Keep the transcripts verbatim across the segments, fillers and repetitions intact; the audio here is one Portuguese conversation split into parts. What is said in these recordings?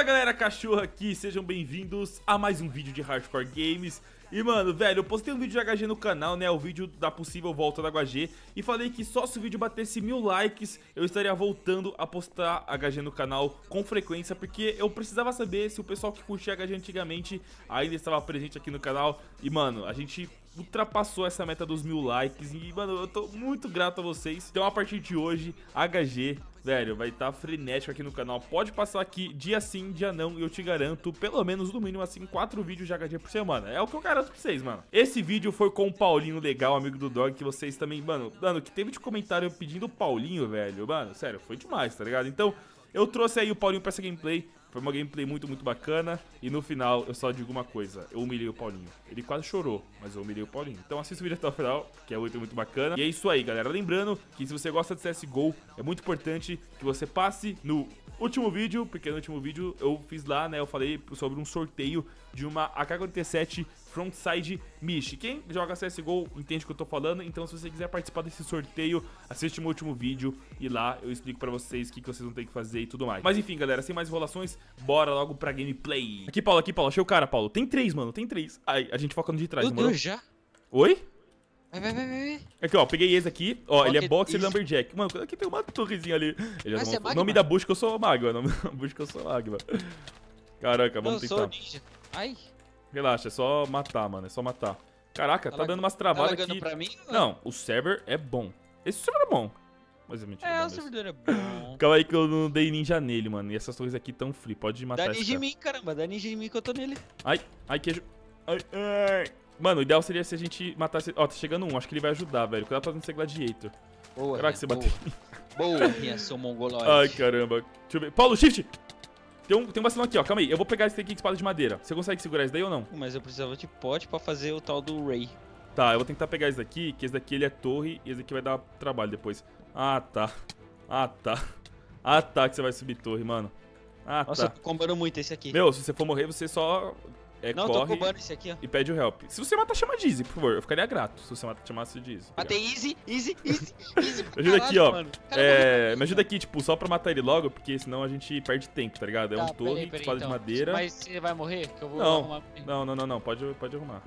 galera, cachorro aqui, sejam bem-vindos a mais um vídeo de Hardcore Games. E mano, velho, eu postei um vídeo de H G no canal, né, o vídeo da possível volta da H G. E falei que só se o vídeo batesse mil likes, eu estaria voltando a postar H G no canal com frequência. Porque eu precisava saber se o pessoal que curtia H G antigamente ainda estava presente aqui no canal. E mano, a gente ultrapassou essa meta dos mil likes e, mano, eu tô muito grato a vocês. Então, a partir de hoje, H G, velho, vai estar frenético aqui no canal. Pode passar aqui dia sim, dia não, e eu te garanto, pelo menos, no mínimo, assim, quatro vídeos de H G por semana. É o que eu garanto pra vocês, mano. Esse vídeo foi com o Paulinho Legal, amigo do Dog, que vocês também, mano, mano, que teve de comentário pedindo o Paulinho, velho. Mano, sério, foi demais, tá ligado? Então, eu trouxe aí o Paulinho pra essa gameplay. Foi uma gameplay muito, muito bacana. E no final, eu só digo uma coisa. Eu humilhei o Paulinho. Ele quase chorou, mas eu humilhei o Paulinho. Então assista o vídeo até o final, que é muito, muito bacana. E é isso aí, galera. Lembrando que se você gosta de C S G O, é muito importante que você passe no último vídeo. Porque no último vídeo eu fiz lá, né, eu falei sobre um sorteio de uma A K quarenta e sete Frontside Mish. Quem joga C S G O entende o que eu tô falando. Então se você quiser participar desse sorteio, assiste o meu último vídeo e lá eu explico pra vocês o que, que vocês vão ter que fazer e tudo mais. Mas enfim, galera, sem mais enrolações, bora logo pra gameplay. Aqui, Paulo, aqui, Paulo, achei o cara, Paulo. Tem três, mano, tem três. Ai, a gente foca no de trás, Meu Deus, já? Oi? Vai, vai, vai, vai. Aqui, ó, peguei esse aqui. Ó, Qual ele é que- boxer isso? Lumberjack. Mano, aqui tem uma torrezinha ali. Ele Ah, é você é nome, magma? nome da bucha que eu sou magma. Nome da bucha que eu sou magma. Caraca, vamos Eu sou tentar. ninja. Ai, Relaxa, é só matar, mano, é só matar. Caraca, Tá tá lag- dando umas tá travadas lagando aqui. pra mim? Não, o server é bom. Esse server é bom. Mas é mentira. É, bom o mesmo. servidor é bom. Calma aí que eu não dei ninja nele, mano. E essas torres aqui tão free. Pode matar Dá esse ninja em cara. mim, caramba. Dá ninja em mim que eu tô nele. Ai, ai, queijo. Ai, ai. Mano, o ideal seria se a gente matasse... Ó, tá chegando um. Acho que ele vai ajudar, velho. Cuidado pra não ser gladiator. Boa, Caraca, você bateu. Boa, Rian, seu mongoloide. Ai, caramba. Deixa eu ver. Paulo, shift! Tem um, tem um vacilão aqui, ó. Calma aí. Eu vou pegar esse aqui com espada de madeira. Você consegue segurar esse daí ou não? Mas eu precisava de pote pra fazer o tal do Ray. Tá, eu vou tentar pegar esse daqui, que esse daqui ele é torre e esse daqui vai dar trabalho depois. Ah, tá. Ah, tá. Ah, tá que você vai subir torre, mano. Ah, Nossa, eu tá. tô combando muito esse aqui. Meu, se você for morrer, você só é, Não, eu tô corre combando esse aqui, ó. e pede o help. Se você matar, chama de Easy, por favor. Eu ficaria grato se você matar, chamasse de Easy. Matei easy, easy, easy, easy. Me ajuda aqui, ó. Mano. Cara, É, me ajuda aqui, tipo, só pra matar ele logo, porque senão a gente perde tempo, tá ligado? É um Tá, torre, peraí, peraí, espada então. de madeira. Mas você vai morrer? Que eu vou Não. arrumar. Não, não, não, não. Pode, pode arrumar.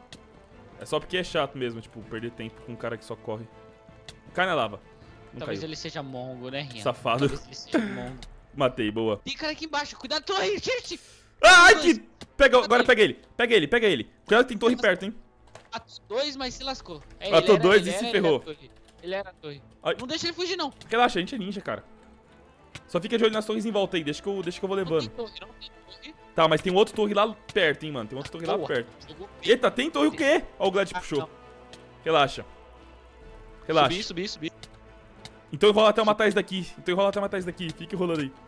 É só porque é chato mesmo, tipo, perder tempo com um cara que só corre. Cai na lava. Não Talvez caiu. ele seja mongo, né, Rian? Safado. Talvez ele seja mongo. Matei, boa. Tem cara aqui embaixo, cuidado, torre, shift! Ai, que... Pega, agora pega ele. Pega ele, pega ele. Cuidado que tem torre perto, hein. Matou dois, mas se lascou. É, Matou ele era- dois ele e se era- ferrou. Ele era a torre. Ele era a torre. Ai. Não deixa ele fugir, não. Relaxa, a gente é ninja, cara. Só fica de olho nas torres em volta aí. Deixa que eu, deixa que eu vou Não tem levando. torre, não tem torre. Tá, mas tem um outro torre lá perto, hein, mano. Tem outro torre lá Boa. perto. Jogou bem. Eita, tem torre o quê? Ó, o Glad Ah, puxou. não. Relaxa. Relaxa. Subi, subi, subi. Então enrola até eu matar esse daqui. Então enrola até eu matar esse daqui. Fica enrolando aí.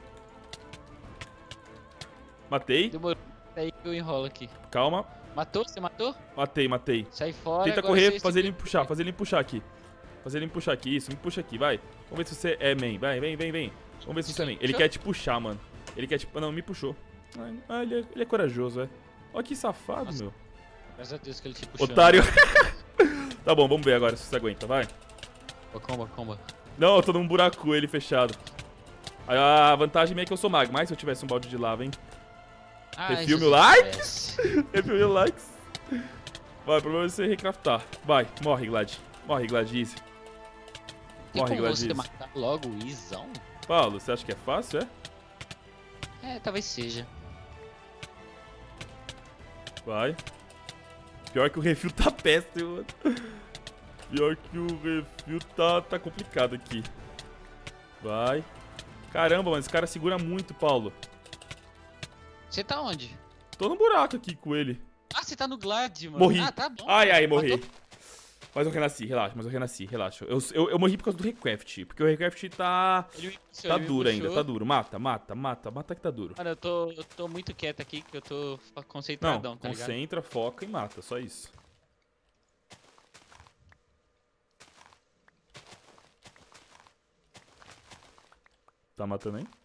Matei. Demorou. Aí que eu enrolo aqui. Calma. Matou? Você matou? Matei, matei. Sai fora. Tenta agora correr, você- fazer ele me puxar, fazer ele me puxar aqui. Fazer ele me puxar aqui, isso, me puxa aqui, vai. Vamos ver se você é man, vai, vem, vem, vem. Vamos ver se você é man. Ele Puxou? quer te puxar, mano. Ele quer te... Não, me puxou. Ah, ele é, ele é corajoso, é. Olha que safado, Nossa. meu. Graças a Deus que ele te puxou. Otário. Tá bom, vamos ver agora se você aguenta, vai. Comba, comba, comba. Não, eu tô num buraco, ele fechado. A vantagem minha é que eu sou mago, mas se eu tivesse um balde de lava, hein. Ai, Refil Jesus mil likes. Christ. Refil mil likes. Vai, o problema é você recraftar. Vai, morre, Glad. Morre, Glad, easy. Tem Morre, como Glad, você easy. matar logo o Izão? Paulo, você acha que é fácil, é? É, talvez seja. Vai. Pior que o refil tá péssimo, mano. Pior que o refil tá, tá complicado aqui. Vai. Caramba, mano, esse cara segura muito, Paulo. Você tá onde? Tô no buraco aqui com ele. Ah, você tá no Glad, mano. Morri. Ah, tá bom. Ai, ai, morri. Matou? Mas eu renasci, relaxa, mas eu renasci, relaxa. Eu, eu, eu morri por causa do Recraft, porque o Recraft tá... Ele me puxou, Tá ele me duro ainda, puxou. tá duro. Mata, mata, mata, mata que tá duro. Mano, eu tô, eu tô muito quieto aqui, que eu tô concentradão, Não, tá ligado? concentra, foca e mata, só isso. Tá matando aí?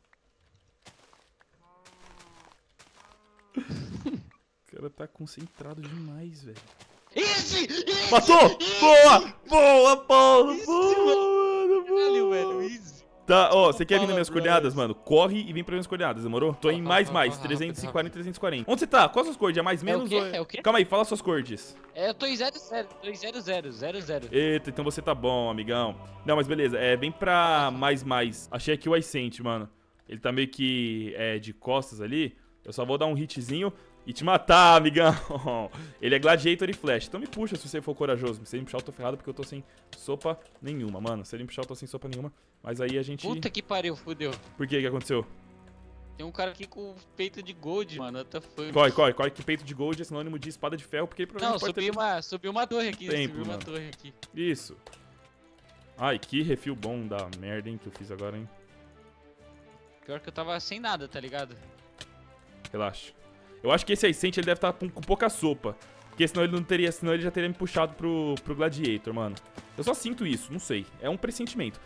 O cara tá concentrado demais, velho. Easy! Matou! Boa! Boa, Paulo! Easy, Boa, mano, boa! Caralho, velho, easy. Tá, ó, você quer vir nas minhas Fala, coordenadas, Blas. mano? Corre e vem pra minhas coordenadas, demorou? Tô em Ó, ó, mais, ó, mais, ó, trezentos e rápido, quarenta, trezentos e quarenta. Onde você tá? Quais as suas cores? É mais, É o menos quê? ou... É o quê? Calma aí, fala suas cores. É, eu tô em zero zero, tô em zero zero, zero zero. Eita, então você tá bom, amigão. Não, mas beleza, é, vem pra mais, mais. Achei aqui o Ascent, mano. Ele tá meio que é, de costas ali. Eu só vou dar um hitzinho e te matar, amigão. Ele é Gladiator e Flash. Então me puxa se você for corajoso. Se ele me puxar, eu tô ferrado porque eu tô sem sopa nenhuma, mano. Se ele me puxar, eu tô sem sopa nenhuma. Mas aí a gente... Puta que pariu, fudeu. Por que que aconteceu? Tem um cara aqui com peito de gold, mano. What the fuck? Corre, corre, corre que peito de gold é sinônimo de espada de ferro, porque ele Não, provavelmente pode subiu ter... uma, subiu uma torre aqui, Tempo, subiu uma mano. torre aqui. Isso. Ai, que refil bom da merda, hein, que eu fiz agora, hein. Pior que eu tava sem nada, tá ligado? Relaxa. Eu acho que esse Ascent ele deve estar com, com pouca sopa. Porque senão ele não teria, senão ele já teria me puxado pro, pro Gladiator, mano. Eu só sinto isso, não sei. É um pressentimento.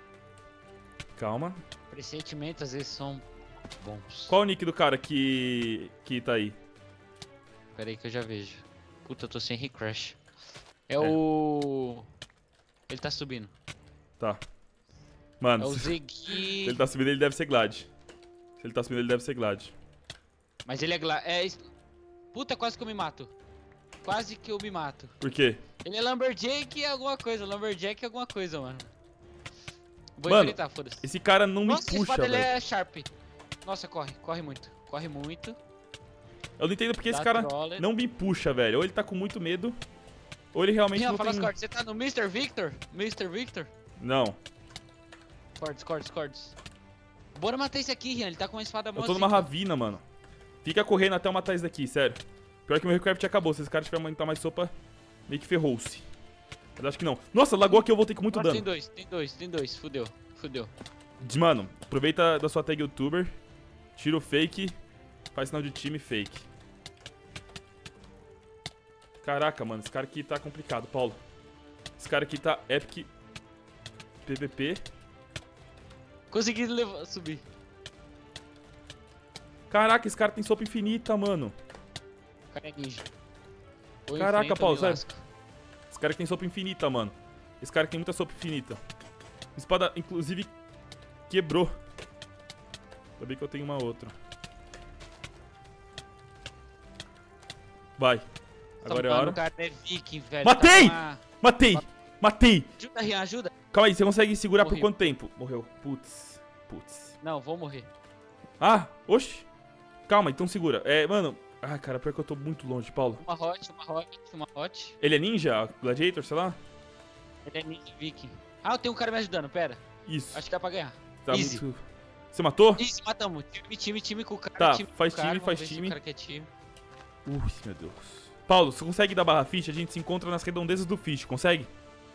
Calma. Pressentimentos às vezes são bons. Qual o nick do cara que que tá aí? Pera aí que eu já vejo. Puta, eu tô sem recrash. É, o... Ele tá subindo. Tá. É Mano, o se Ziggy... ele tá subindo, ele deve ser Glad. Se ele tá subindo, ele deve ser Glad. Mas ele é, gla... é... es- Puta, quase que eu me mato. Quase que eu me mato. Por quê? Ele é Lumberjack e alguma coisa. Lumberjack e alguma coisa, mano. Vou Mano, enfrentar, foda-se. Esse cara não me Nossa, a puxa, espada dele velho. é Sharp. Nossa, corre. Corre muito. Corre muito. Eu não entendo porque esse Dá cara troller. não me puxa, velho. Ou ele tá com muito medo, ou ele realmente Rian, não fala tem... as cortes. Você tá no mister Victor? mister Victor? Não. Cortes, cortes, cortes. Bora matar esse aqui, Rian. Ele tá com uma espada Eu mó tô numa zica. ravina, mano. Fica correndo até eu matar esse daqui, sério. Pior que meu Recraft acabou. Se esse cara tiver aumentar mais sopa, meio que ferrou-se. Mas acho que não. Nossa, lagou aqui, eu voltei com muito Corte, tem dano. dois, tem dois, tem dois. Fudeu, fudeu. Mano, aproveita da sua tag youtuber. Tira o fake. Faz sinal de time fake. Caraca, mano, esse cara aqui tá complicado, Paulo. Esse cara aqui tá epic P V P. Consegui levar, subir. Caraca, esse cara tem sopa infinita, mano. O cara é ninja. Ou Caraca, enfrenta ou Paulo, me sério. lasco. Esse cara tem sopa infinita, mano. Esse cara tem muita sopa infinita. Espada, inclusive, quebrou. Ainda bem que eu tenho uma outra. Vai. Agora é a Mano, hora. O cara é viking, velho. Matei! Tá com uma- Matei! Matei! Ajuda, Rian, ajuda. Calma aí, você consegue segurar por Morri. quanto tempo? Morreu. Putz. Putz. Não, vou morrer. Ah, oxi. Calma, então segura. É, mano. Ah, cara, pior que eu tô muito longe, Paulo. Uma hot, uma hot, uma hot. Ele é ninja? Gladiator, sei lá? Ele é ninja viking. Ah, eu tenho um cara me ajudando, pera. Isso. Acho que dá pra ganhar. Tá easy. muito... Você matou? Isso, matamos. Time, time, time com o cara. Tá, time com faz o cara. time, Vamos faz ver se time. O cara quer time. Ui, meu Deus. Paulo, você consegue dar barra ficha? A gente se encontra nas redondezas do fish, consegue?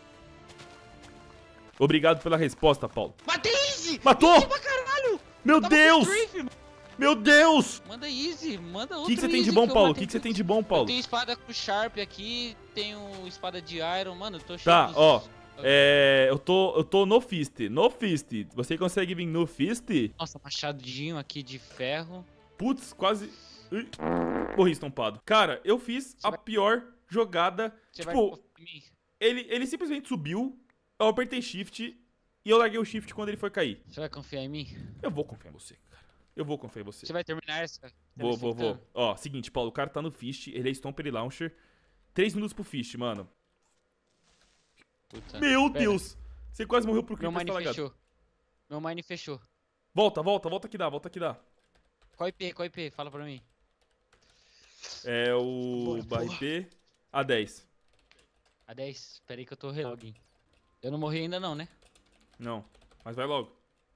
Obrigado pela resposta, Paulo. Matei easy! Matou! Easy pra caralho! Meu Tava com Deus! strafe, mano. Meu Deus! Manda easy, manda O outro que, que você tem de easy bom, eu Paulo? O matei que, que você tudo. tem de bom, Eu Paulo? tenho espada com Sharp aqui, tenho espada de Iron, mano, eu tô cheio Tá, dos- ó. É. Eu tô, eu tô no fist. No fist. Você consegue vir no fist? Nossa, machadinho aqui de ferro. Putz, quase. Ui, morri estompado. Cara, eu fiz Você a vai- pior jogada. Você vai Tipo, confiar em mim? ele, ele simplesmente subiu, eu apertei shift e eu larguei o shift quando ele foi cair. Você vai confiar em mim? Eu vou confiar em você, cara. Eu vou confiar em você. Você vai terminar essa? Vou, vou, vou. Tá Ó, seguinte, Paulo, o cara tá no fist, ele é Stomper e Launcher. Três minutos pro fist, mano. Puta. Meu Pera, Deus! Você quase morreu pro Meu Creeper, mine tá lagado. fechou. Meu mine fechou. Volta, volta, volta que dá, volta que dá. Qual I P? Qual I P? Fala pra mim. É o Bora, barra I P A dez. A dez. Pera aí que eu tô relogin. Eu não morri ainda não, né? Não, mas vai logo.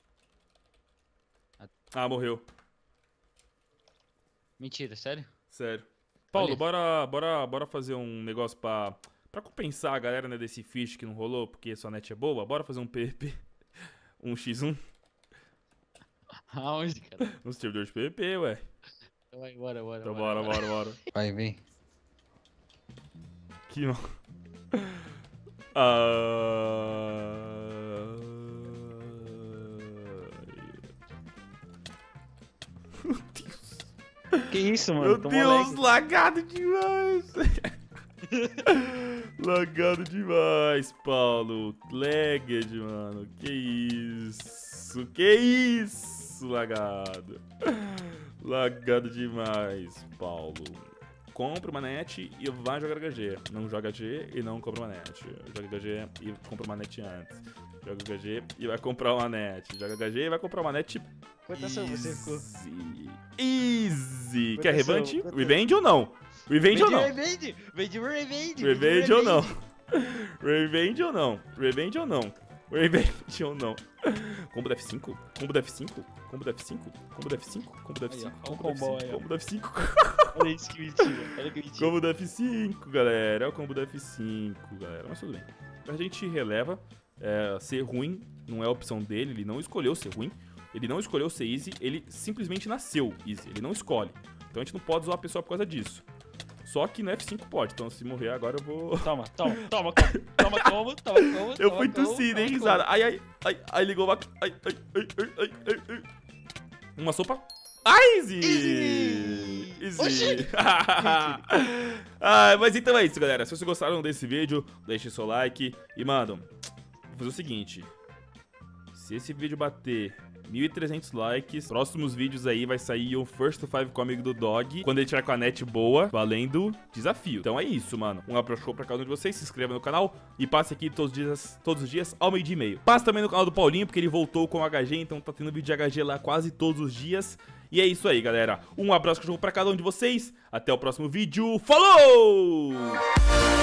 A- Ah, morreu. Mentira, sério? Sério. Paulo, Olha. bora, bora, bora fazer um negócio pra, pra compensar a galera, né, desse fish que não rolou, porque sua net é boa. Bora fazer um P V P. Um x um. Aonde, cara? No servidor de P V P, ué. Então vai, bora, bora. Então bora, bora, bora. Vai, vem. Que mal. Ah... Meu Deus. Que isso, mano? Meu Tô Deus, moleque. lagado demais. Lagado demais, Paulo. Legged, mano. Que isso. isso? Que isso, lagado? Lagado demais, Paulo. Compra uma net e vai jogar H G. Não joga H G e não compra uma net. Joga H G e compra uma net antes. Joga H G e vai comprar uma net. Joga H G e vai comprar uma net. Quantas são você ficou? Easy. Quantas Quer revenge? são? Revenge ou não? Revenge ou não? Revenge, revenge, revenge. Revenge ou não? Revenge ou não? Revenge ou não? Revenge ou não? Combo da F cinco? Combo da F cinco? Combo da F cinco? Combo da F cinco? Combo da F cinco? Aí, ó, Combo da F cinco? aí, ó. Combo da F cinco? Olha isso que mentira. Olha que mentira. Combo da F cinco, galera. É o combo da F cinco, galera. Mas tudo bem. A gente releva. É, ser ruim não é a opção dele. Ele não escolheu ser ruim. Ele não escolheu ser easy. Ele simplesmente nasceu easy. Ele não escolhe. Então a gente não pode zoar a pessoa por causa disso. Só que no F cinco pode. Então se morrer agora eu vou... Toma, toma, toma, toma, toma, toma, toma, toma. Eu fui tossir, nem risada. Ai, ai, ai, ai, ligou uma... Ai, ai, ai, ai, ai, ai, ai. Uma sopa. Ai, easy! Easy! Easy! Ah, mas então é isso, galera. Se vocês gostaram desse vídeo, deixe seu like. E, mano, vou fazer o seguinte. Se esse vídeo bater mil e trezentos likes, próximos vídeos aí vai sair o First to Five comigo do Dog, quando ele tiver com a net boa, valendo desafio. Então é isso, mano. Um abraço pra cada um de vocês, se inscreva no canal e passe aqui todos os dias, todos os dias ao meio-dia e meio. Passe também no canal do Paulinho, porque ele voltou com o H G, então tá tendo vídeo de H G lá quase todos os dias. E é isso aí, galera. Um abraço pra cada um de vocês. Até o próximo vídeo. Falou!